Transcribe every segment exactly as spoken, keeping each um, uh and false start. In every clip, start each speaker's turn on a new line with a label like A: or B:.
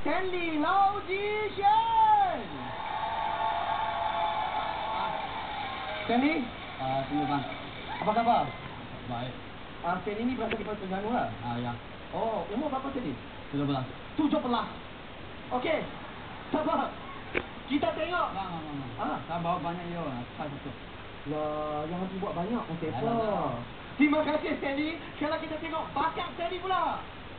A: Stanley Logician. Stanley?
B: Ah, tunggu bang.
A: Apa khabar?
B: Baik.
A: Ah, Stanley ni berasal daripada Terengganu lah?
B: Ah, ya.
A: Oh, umur berapa Stanley?
B: Tujuh belas.
A: tujuh belas. Okey. Sabar. Kita tengok.
B: Bang, bang, bang.
A: Ah.
B: Saya bawa banyak yo. Saya tutup.
A: Lah, jangan tu buat banyak kata apa.
B: Alah.
A: Terima kasih Stanley. Sekarang kita tengok bakat Stanley pula.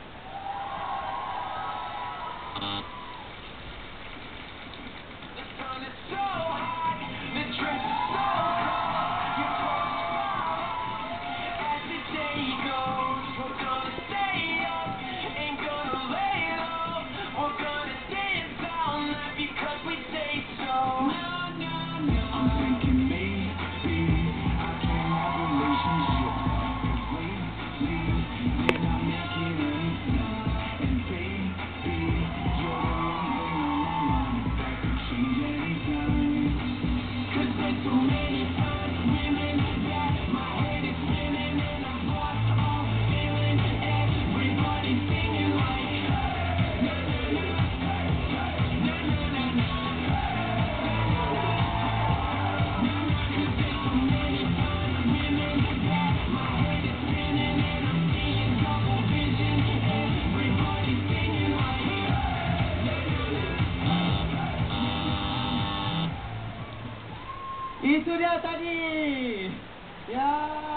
A: Itu dia tadi. Ya.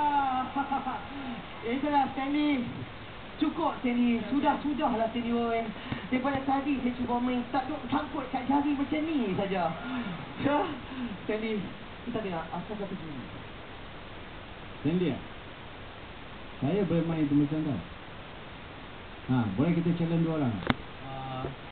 A: Itulah Stanley. Cukup Stanley. Sudah-sudahlah Stanley oi. Daripada tadi saya cuba main tak duk sangkut kat jari macam ni saja. Ya. Stanley, kita tengok asal kata sini.
B: Stanley, saya boleh main itu macam tu. Ha, boleh kita challenge dua orang.